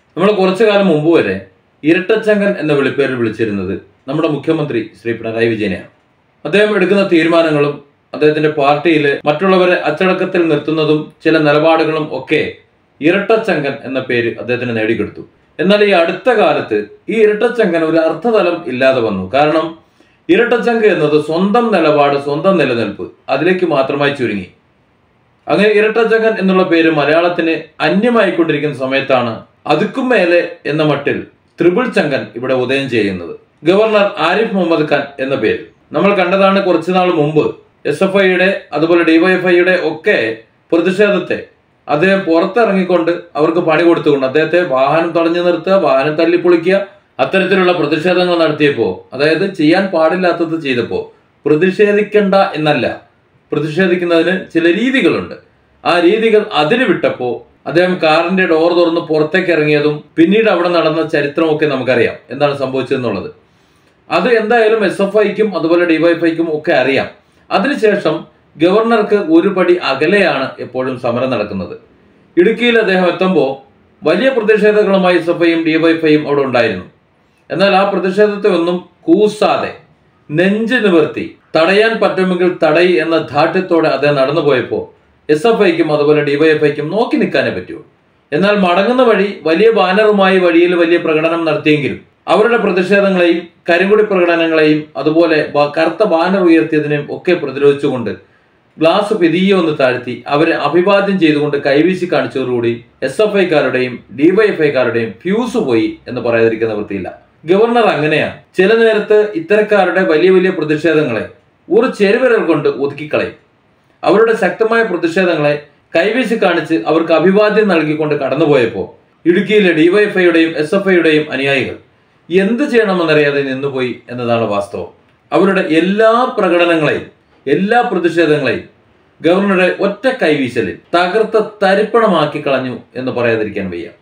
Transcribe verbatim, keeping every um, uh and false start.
നമ്മൾ കുറച്ചു കാലം മുമ്പ് വരെ ഇരട്ടച്ചങ്കൻ എന്ന വിളിപ്പേരിൽ വിളിച്ചിരുന്നത് നമ്മുടെ മുഖ്യമന്ത്രി ശ്രീ പിണറായി വിജയനെയാണ്. അദ്ദേഹം എടുക്കുന്ന തീരുമാനങ്ങളും അദ്ദേഹത്തിന്റെ പാർട്ടിയിലെ മറ്റുള്ളവരെ അച്ചടക്കത്തിൽ നിർത്തുന്നതും ചില നിലപാടുകളും ഒക്കെ ഇരട്ടച്ചങ്കൻ എന്ന പേര് അദ്ദേഹത്തിന് നേടിക്കൊടുത്തു. എന്നാൽ ഈ അടുത്ത കാലത്ത് ഈ ഇരട്ടച്ചങ്കൻ ഒരു അർത്ഥതലം ഇല്ലാതെ വന്നു. കാരണം ഇരട്ടച്ചങ്ക് എന്നത് സ്വന്തം നിലപാട്, സ്വന്തം നിലനിൽപ്പ്, അതിലേക്ക് മാത്രമായി ചുരുങ്ങി. അങ്ങനെ ഇരട്ടച്ചങ്കൻ എന്നുള്ള പേര് മലയാളത്തിന് അന്യമായിക്കൊണ്ടിരിക്കുന്ന സമയത്താണ് അതുക്കും മേലെ എന്ന മട്ടിൽ ത്രിപിൾ ചങ്കൻ ഇവിടെ ഉദയം ചെയ്യുന്നത്. ഗവർണർ ആരിഫ് മുഹമ്മദ് ഖാൻ എന്ന പേര് നമ്മൾ കണ്ടതാണ്. കുറച്ചു നാൾ മുമ്പ് എസ് എഫ് ഐയുടെ അതുപോലെ ഡിവൈഎഫ്ഐയുടെ ഒക്കെ പ്രതിഷേധത്തെ അദ്ദേഹം പുറത്തിറങ്ങിക്കൊണ്ട് അവർക്ക് പണി കൊടുത്തുകൊണ്ട് അദ്ദേഹത്തെ വാഹനം തടഞ്ഞു നിർത്തുക, വാഹനം തല്ലിപ്പൊളിക്കുക, അത്തരത്തിലുള്ള പ്രതിഷേധങ്ങൾ നടത്തിയപ്പോൾ, അതായത് ചെയ്യാൻ പാടില്ലാത്തത് ചെയ്തപ്പോൾ പ്രതിഷേധിക്കണ്ട എന്നല്ല, പ്രതിഷേധിക്കുന്നതിന് ചില രീതികളുണ്ട്. ആ രീതികൾ അതിന് വിട്ടപ്പോൾ അദ്ദേഹം കാറിന്റെ ഡോർ തുറന്ന് പുറത്തേക്ക് ഇറങ്ങിയതും പിന്നീട് അവിടെ നടന്ന ചരിത്രമൊക്കെ നമുക്കറിയാം എന്താണ് സംഭവിച്ചതെന്നുള്ളത്. അത് എന്തായാലും എസ് എഫ് ഐക്കും അതുപോലെ ഡിവൈഎഫ്ഐക്കും ഒക്കെ അറിയാം. അതിനുശേഷം ഗവർണർക്ക് ഒരു പടി അകലെയാണ് എപ്പോഴും സമരം നടക്കുന്നത്. ഇടുക്കിയിൽ അദ്ദേഹം എത്തുമ്പോൾ വലിയ പ്രതിഷേധങ്ങളുമായി എസ് എഫ് ഐയും ഡിവൈഎഫ്ഐയും അവിടെ ഉണ്ടായിരുന്നു. എന്നാൽ ആ പ്രതിഷേധത്തെ ഒന്നും കൂസാതെ നെഞ്ചു നിവർത്തി തടയാൻ പറ്റുമെങ്കിൽ തടയി എന്ന ധാർഢ്യത്തോടെ അദ്ദേഹം നടന്നുപോയപ്പോൾ എസ് എഫ് ഐക്കും അതുപോലെ ഡിവൈഎഫ്ഐക്കും നോക്കി നിൽക്കാനേ പറ്റൂ. എന്നാൽ മടങ്ങുന്ന വഴി വലിയ ബാനറുമായി വഴിയിൽ വലിയ പ്രകടനം നടത്തിയെങ്കിലും അവരുടെ പ്രതിഷേധങ്ങളെയും കരിങ്കൊടി പ്രകടനങ്ങളെയും അതുപോലെ കറുത്ത ബാനർ ഉയർത്തിയതിനെയും ഒക്കെ പ്രതിരോധിച്ചുകൊണ്ട് ഗ്ലാസ് പെതിയെ ഒന്ന് താഴ്ത്തി അവരെ അഭിവാദ്യം ചെയ്തുകൊണ്ട് കൈവീശി കാണിച്ചതോടുകൂടി എസ് എഫ് ഐക്കാരുടെയും ഡിവൈഎഫ്ഐക്കാരുടെയും ഫ്യൂസ് പോയി എന്ന് പറയാതിരിക്കുന്ന വൃത്തിയില്ല. ഗവർണർ അങ്ങനെയാണ്. ചില നേരത്ത് ഇത്തരക്കാരുടെ വലിയ വലിയ പ്രതിഷേധങ്ങളെ ഒരു ചെറുവിരൽ കൊണ്ട് ഒതുക്കിക്കളയും. അവരുടെ ശക്തമായ പ്രതിഷേധങ്ങളെ കൈവീശി കാണിച്ച് അവർക്ക് അഭിവാദ്യം നൽകിക്കൊണ്ട് കടന്നുപോയപ്പോൾ ഇടുക്കിയിലെ ഡിവൈഎഫ്ഐയുടെയും എസ് എഫ് ഐയുടെയും അനുയായികൾ എന്ത് ചെയ്യണമെന്നറിയാതെ നിന്നുപോയി എന്നതാണ് വാസ്തവം. അവരുടെ എല്ലാ പ്രകടനങ്ങളെയും എല്ലാ പ്രതിഷേധങ്ങളെയും ഗവർണറുടെ ഒറ്റ കൈവീശലിൽ തകർത്ത തരിപ്പണമാക്കി കളഞ്ഞു എന്ന് പറയാതിരിക്കാൻ വയ്യ.